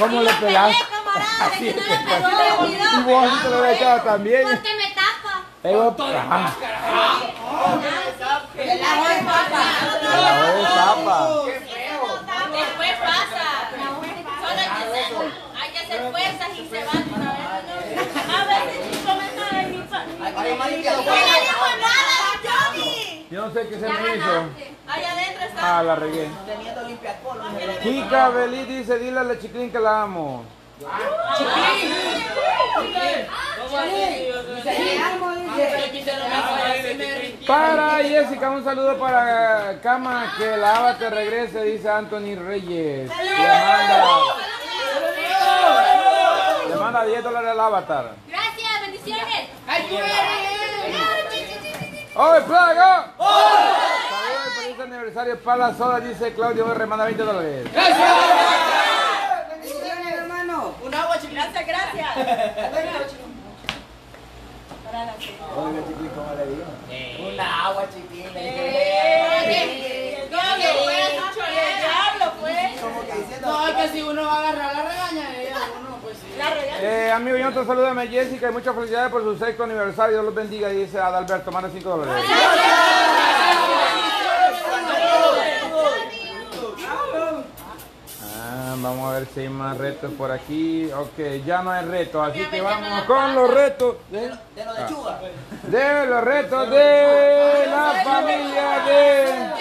¿Cómo le pegas? Así es. Y vos así te lo habías echado también. Porque me tapa. El ajo de papa. Después pasa. Solo hay que hacer fuerzas y se van. A veces comenzar en mi familia. No dijo nada, Johnny. Yo no sé qué se me hizo. Allá adentro está. Ah, la regué. Kika Beli dice, dile a la chiquilín que la amo. Para Jessica, un saludo para Cama, que la Ava te regrese, dice Anthony Reyes. Le manda $10 al avatar. Gracias, bendiciones. ¡Oh, plaga! Saludos y feliz aniversario para la soda, dice Claudio R. Manda $20. ¡Gracias! ¡Bendiciones, hermano! Un agua, chiquilín. Gracias. Una agua, chiquilín. No, es que si uno va a agarrar la regaña de ella, uno pues sí. Amigo Jonathan, salúdame a Jessica y muchas felicidades por su sexto aniversario. Dios los bendiga, dice Adalberto. Manda $5. Vamos a ver si hay más retos por aquí. Ok, ya no hay retos, así que vamos con los retos De lo de Chuga. de los retos de la familia de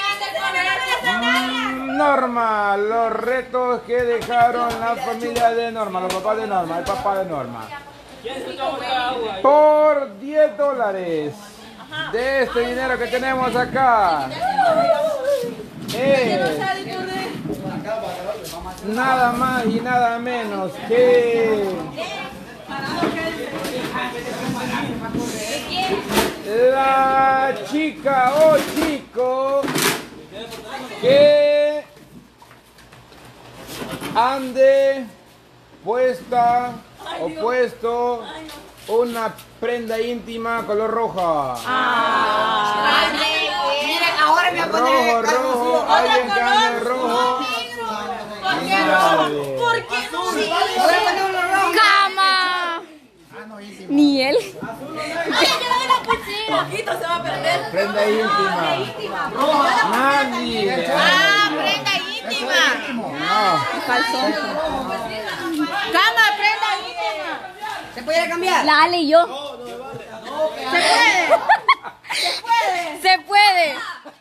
Norma. Los retos que dejaron la familia de Norma, los papás de Norma, el papá de Norma. Por $10 de este dinero que tenemos acá. Nada más y nada menos que la chica o chico que ande puesta o puesto una prenda íntima color roja. Miren, ahora me voy a poner Rojo, alguien que ande rojo. ¿Por qué no? voy a poner uno rojo. ¡Cama! Ni él. Poquito se va a perder. Prenda íntima. Nadie. Prenda íntima. No. Calzón. Cama, prenda íntima. ¿Se puede cambiar? La Ale y yo. Se puede.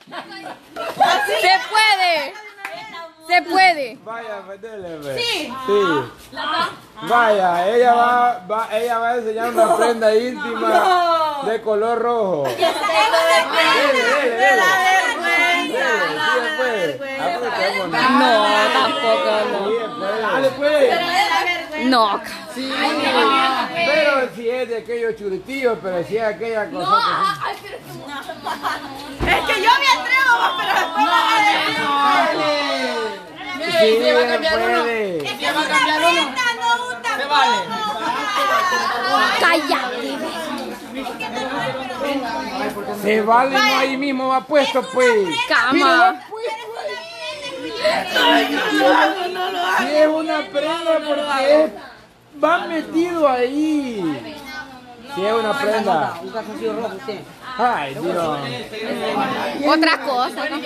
Se puede. Se puede. Vaya, dele, sí. Vaya, ella va a enseñar una prenda íntima de color rojo. Dele. No, tampoco. Dale, pues. No. Sí, pero si es de aquellos churitillos, pero si es aquella cosa Es que yo me atrevo, pero después vas a decir. Sí, se va a cambiar uno. puede. Se va a cambiar uno. Se vale. Cállate. Se vale, no ahí mismo va puesto, pues. Cama. Si es una prenda, porque va metido ahí. Si es una prenda. Un calzoncillo rojo usted. Ay, Dios. Otra cosa, ¿no?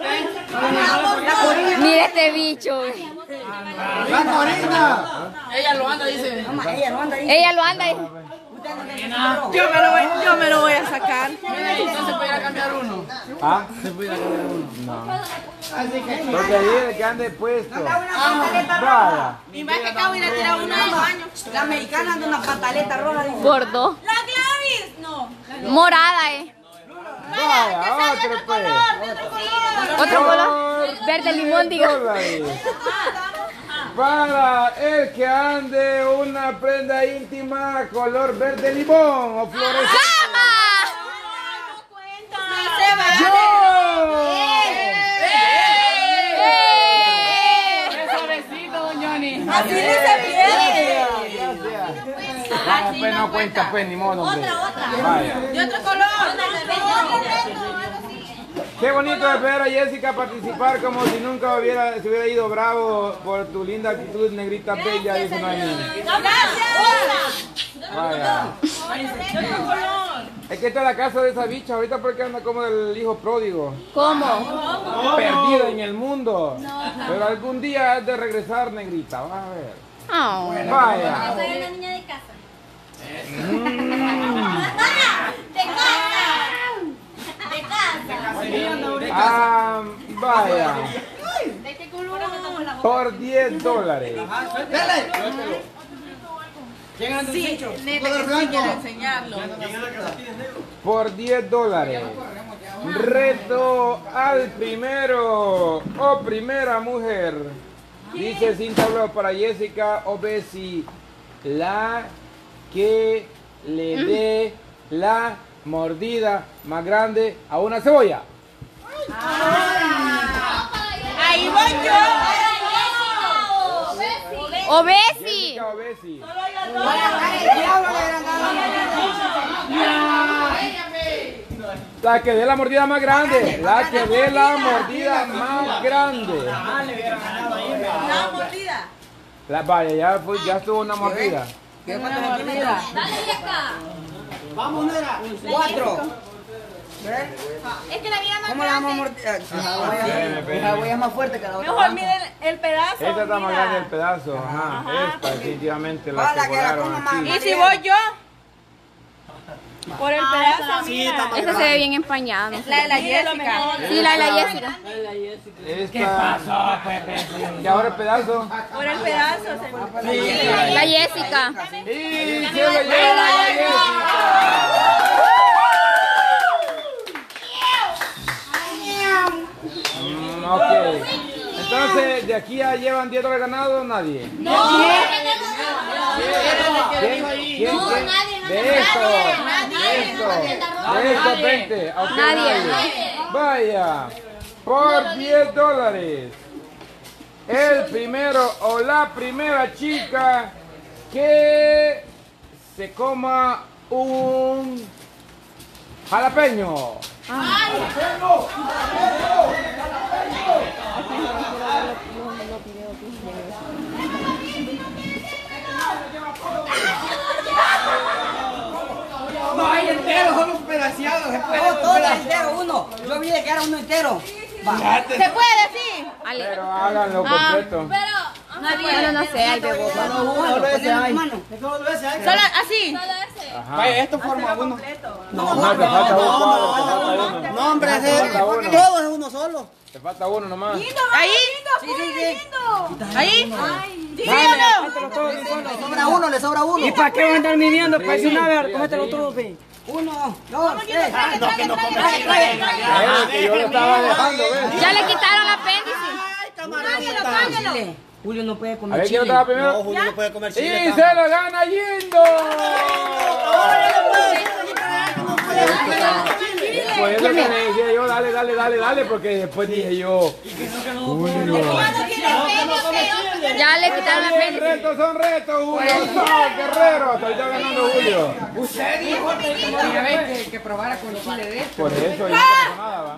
Mira este bicho. ¡La corina! Ella lo anda, dice. Ella no anda ahí. Ella lo anda ahí. Yo me lo voy a sacar. Entonces puede ir a cambiar uno. ¿Ah? ¿Se puede cambiar uno? No. Porque dice que ande puesto. Vaya. Y más que acabo de ir a tirar uno del baño. La americana anda una pataleta roja. Dice. Gordo. La Gladys, no. Morada, Vaya, otro pues. Otro color. Verde limón, diga. $10. Para el que ande una prenda íntima color verde limón o fluorescente. ¡Yo! Suavecito, don Johnny. Así no se pierde. Vaya, pues no cuenta, pues ni modo. Otra. Vaya. De otro color. Qué bonito es ver a Jessica participar como si nunca se hubiera ido. Bravo por tu linda actitud, negrita bella, dice Noemí. Vaya. Es que esta es la casa de esa bicha ahorita porque anda como el hijo pródigo. ¿Cómo? Perdido en el mundo. Pero algún día has de regresar, negrita. Vas a ver. Oh. Vaya. Soy una niña de casa. De casa. Ah, vaya. ¿De qué color? Por $10. Por $10. Reto al primero o primera mujer. Dice Cinta Blau para Jessica Obesi. La que le dé la mordida más grande a una cebolla. Ahí voy yo. Obesi. Jessica Obesi. La que dé la mordida más grande. La que dé la mordida más grande. La mordida. Vaya, ya estuvo una mordida. ¿Qué cuánto es mordida? Dale, Yesca. Vamos, Nera. 4. Es que la mía más ¿Cómo la vamos a grande. morder? La huella es más fuerte que la otra. Mejor mide el pedazo. Esta está más grande el pedazo. Ajá. Esta definitivamente la Vale, que que la volaron coma aquí. más. ¿Y si voy yo? Por el pedazo, mira. Esta se ve bien empañada. ¿No? La de la Jessica. Sí, la de la Jessica. ¿Qué pasó, Pepe? ¿Y ahora el pedazo? Por el pedazo. La Jessica. ¡Y se lo lleva la Jessica! Ok. Entonces, ¿de aquí ya llevan $10 ganados? Nadie. ¿Quién? De esto, 20. Ok, Nadie. Vaya, por $10. El primero o la primera chica que se coma un jalapeño. No hay enteros, son los pedaciados. Todo entero, uno. Yo vi que era uno entero. ¿Se puede decir? Pero háganlo completo. Bueno, no sé, hay de boca. Solo así. Ajá. Esto forma uno. No, te falta uno, Pablo, te falta uno. No, hombre, Te falta uno. todo es uno solo. Te falta uno nomás. Ahí. Ahí. ¿Sí o no? Le sobra uno. ¿Y para qué van a andar midiendo? Para eso una vez, cómetelo todo, ve. 1, 2, 3. Que yo lo estaba dejando, ¿ves? Ya le quitaron el apéndice. Chile. Julio no puede A comer ver, ¿quién chile. estaba primero? Julio no puede comer Y chile. se lo gana Yindo. Por eso que le decía yo, dale, porque después dije yo, Julio. Ya le quitaron el apéndice. Son retos, Julio. No, guerrero. Hasta ahorita ganando Julio. Usted dijo que probara con chile de esto. Por eso yo no pasó nada, va.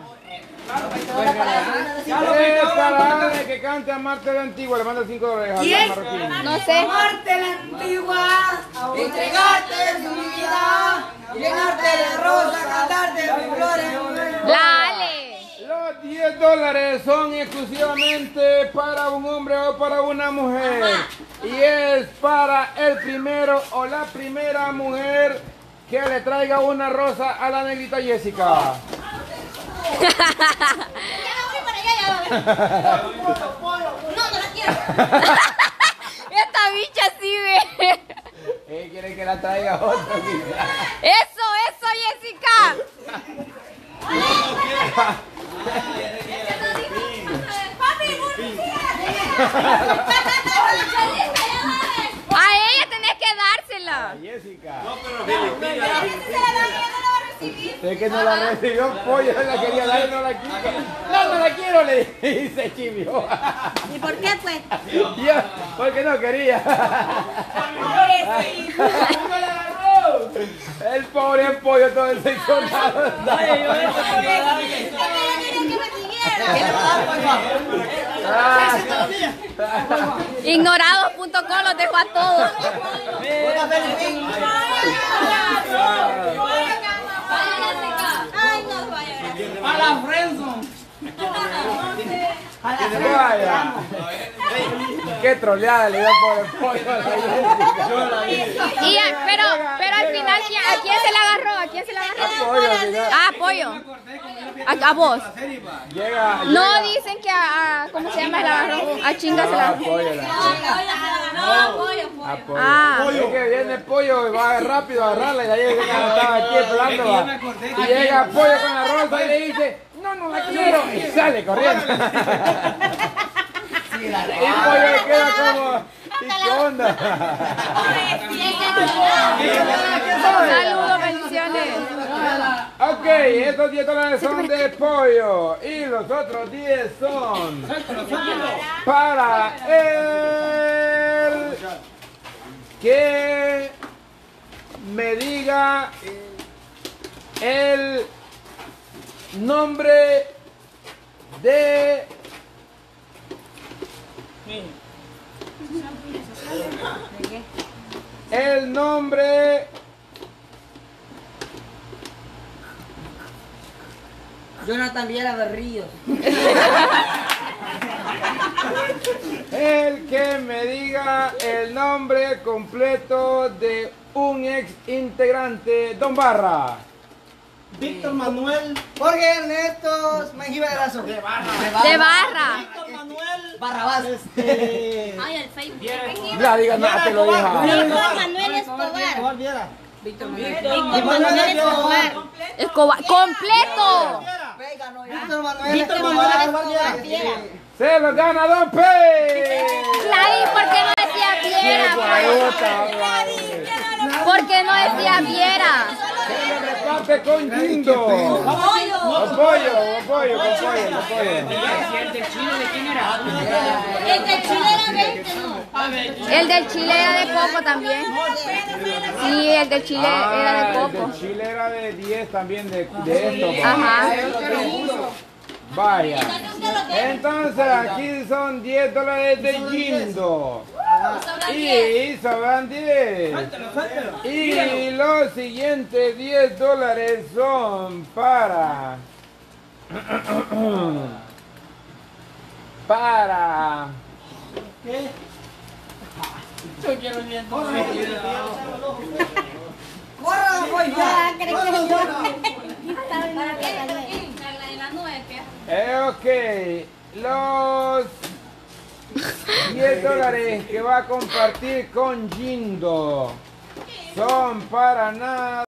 Es para Ale que cante a Marte la Antigua, le manda $5 a Marroquín. No sé. Amarte la antigua, entregarte su vida, llenarte de rosas, cantarte de flores. La Ale. Los $10 son exclusivamente para un hombre o para una mujer. Y es para el primero o la primera mujer que le traiga una rosa a la negrita Jessica. Ya me voy para allá, ya va. No la quiero. Esta bicha sí ve. ¿Quiere que la traiga otra? Eso, Jessica. A ella tenés que dársela. Jessica. Se la dan y ella no la va a recibir. Es que no la recibió, pollo, la quería dar y no la quiso. No la quiero, le dice Chimio. ¿Y por qué, pues? Yo, porque no quería. El pobre pollo todo decepcionado. Ignorados.com los dejo a todos. Ay, no vaya. A la friendzone. Vaya. Qué troleada le dio por el pollo a la Pero al final, ¿a quién se la agarró? ¿A quién se la agarró? Ah, pollo. A vos. Llega. No dicen que a ¿cómo se llama? Se la agarró. A chinga se la agarró. Ah. Es que viene el pollo y va rápido a agarrarla y ahí estaba aquí esperando. Y llega el pollo con la rosa y le dice, no la quiero. Y sale corriendo. Y el pollo le queda como, ¿y qué onda? Saludos, bendiciones. Ok, estos $10 son de pollo y los otros 10 son para el que me diga el nombre de Jonathan Viera Berríos. el que me diga el nombre completo de un ex integrante, Don Barra. Víctor Manuel. Jorge Ernesto Mengiberazo. De barra. Víctor Manuel. Barrabás. Ay, el Facebook. Ya diga nada, te lo hija. Víctor Manuel Escobar. Víctor Víctor Manuel Escobar. Escobar. ¡Completo! Víctor Manuel. Víctor Manuel Escobar. Se lo gana Don P. Clay, ¿por qué no decía Viera? ¿Por qué no decía Viera? Se lo reparte con Jindo. Pollo. Con pollo. ¿El del chino de quién era? El de Chile era 20, ¿no? El del Chile era de poco también. Sí, el del Chile era de El poco. de Chile era de 10 también de esto. Ajá. Vaya. Entonces aquí son $10 de Jindo. Y sobran 10. Y los siguientes $10 son para ¿Qué? Yo quiero el viento. ¡Corra, voy ya! ok, los $10 que va a compartir con Jindo son para nada.